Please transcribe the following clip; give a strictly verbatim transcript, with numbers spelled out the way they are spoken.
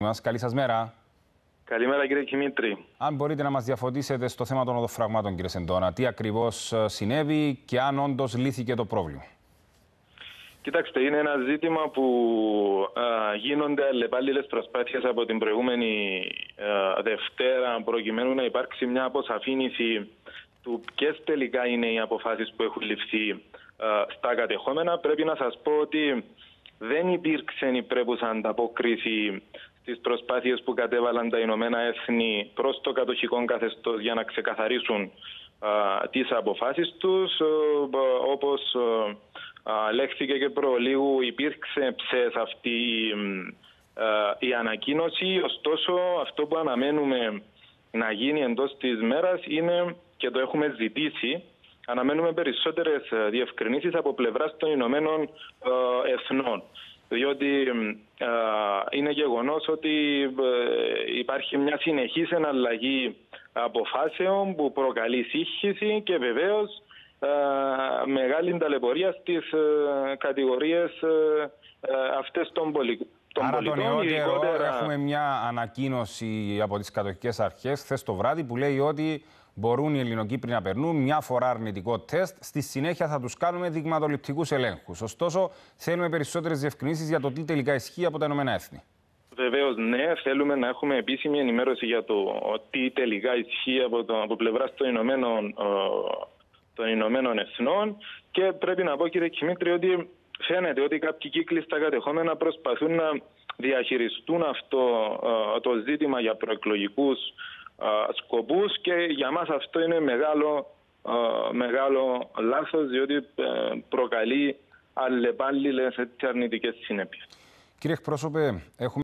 μας. Καλή σας μέρα. Καλημέρα κύριε Δημήτρη. Αν μπορείτε να μας διαφωτίσετε στο θέμα των οδοφραγμάτων, κύριε Σεντώνα, τι ακριβώς συνέβη και αν όντως λύθηκε το πρόβλημα. Κοιτάξτε, είναι ένα ζήτημα που α, γίνονται αλλεπάλληλες προσπάθειες από την προηγούμενη α, Δευτέρα προκειμένου να υπάρξει μια αποσαφήνιση του ποιες τελικά είναι οι αποφάσεις που έχουν ληφθεί α, στα κατεχόμενα. Πρέπει να σας πω ότι δεν υπήρξε η πρέπουσα ανταπόκριση στις προσπάθειες που κατέβαλαν τα Ηνωμένα Έθνη προς το κατοχικό καθεστώς για να ξεκαθαρίσουν α, τις αποφάσεις τους. Α, όπως α, λέχθηκε και προλίγου, υπήρξε ψες αυτή α, η ανακοίνωση. Ωστόσο, αυτό που αναμένουμε να γίνει εντός της μέρας είναι, και το έχουμε ζητήσει, αναμένουμε περισσότερες διευκρινήσεις από πλευράς των Ηνωμένων α, Εθνών. Διότι ε, είναι γεγονός ότι ε, υπάρχει μια συνεχής εναλλαγή αποφάσεων που προκαλεί σύγχυση και βεβαίως ε, μεγάλη ταλαιπωρία στις ε, κατηγορίες ε, ε, αυτές των, πολι... των Άρα πολιτών. Άρα τον νεότερο ειδικότερα... έχουμε μια ανακοίνωση από τις κατοχικές αρχές χθες το βράδυ που λέει ότι μπορούν οι Ελληνοκύπροι να περνούν μια φορά αρνητικό τεστ. Στη συνέχεια θα τους κάνουμε δειγματοληπτικούς ελέγχους. Ωστόσο, θέλουμε περισσότερες διευκρινήσεις για το τι τελικά ισχύει από τα Ηνωμένα Έθνη. Βεβαίως, ναι. Θέλουμε να έχουμε επίσημη ενημέρωση για το τι τελικά ισχύει από, το, από πλευράς των Ηνωμένων, των Ηνωμένων Εθνών. Και πρέπει να πω, κύριε Δημήτρη, ότι φαίνεται ότι κάποιοι κύκλοι στα κατεχόμενα προσπαθούν να διαχειριστούν αυτό το ζήτημα για προεκλογικούς σκοπούς, και για μας αυτό είναι μεγάλο, μεγάλο λάθος, διότι προκαλεί αλλεπάλληλες αρνητικές συνέπειες. Κύριε εκπρόσωπε, έχουμε